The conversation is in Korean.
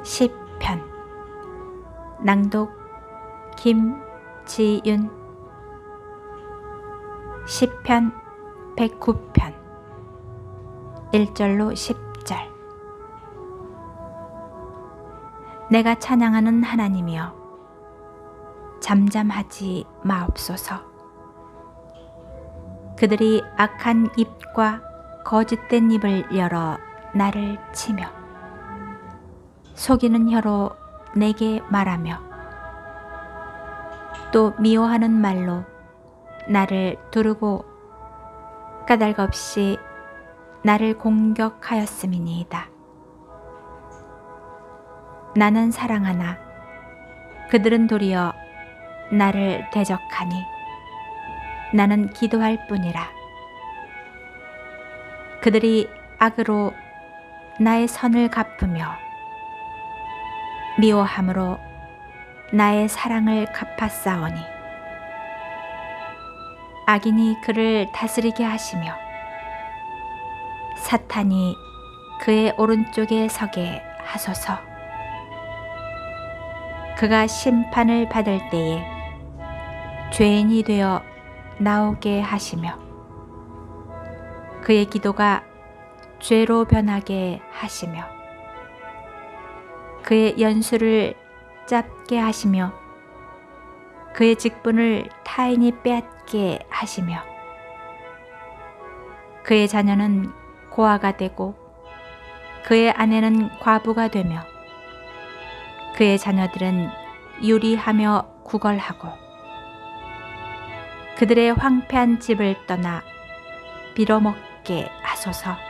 시편. 낭독 김지윤. 시편 109편 1절로 10절. 내가 찬양하는 하나님이여, 잠잠하지 마옵소서. 그들이 악한 입과 거짓된 입을 열어 나를 치며 속이는 혀로 내게 말하며 또 미워하는 말로 나를 두르고 까닭 없이 나를 공격하였음이니이다. 나는 사랑하나 그들은 도리어 나를 대적하니 나는 기도할 뿐이라. 그들이 악으로 나의 선을 갚으며 미워함으로 나의 사랑을 갚았사오니 악인이 그를 다스리게 하시며 사탄이 그의 오른쪽에 서게 하소서. 그가 심판을 받을 때에 죄인이 되어 나오게 하시며 그의 기도가 죄로 변하게 하시며 그의 연수를 짧게 하시며 그의 직분을 타인이 빼앗게 하시며 그의 자녀는 고아가 되고 그의 아내는 과부가 되며 그의 자녀들은 유리하며 구걸하고 그들의 황폐한 집을 떠나 빌어먹게 하소서.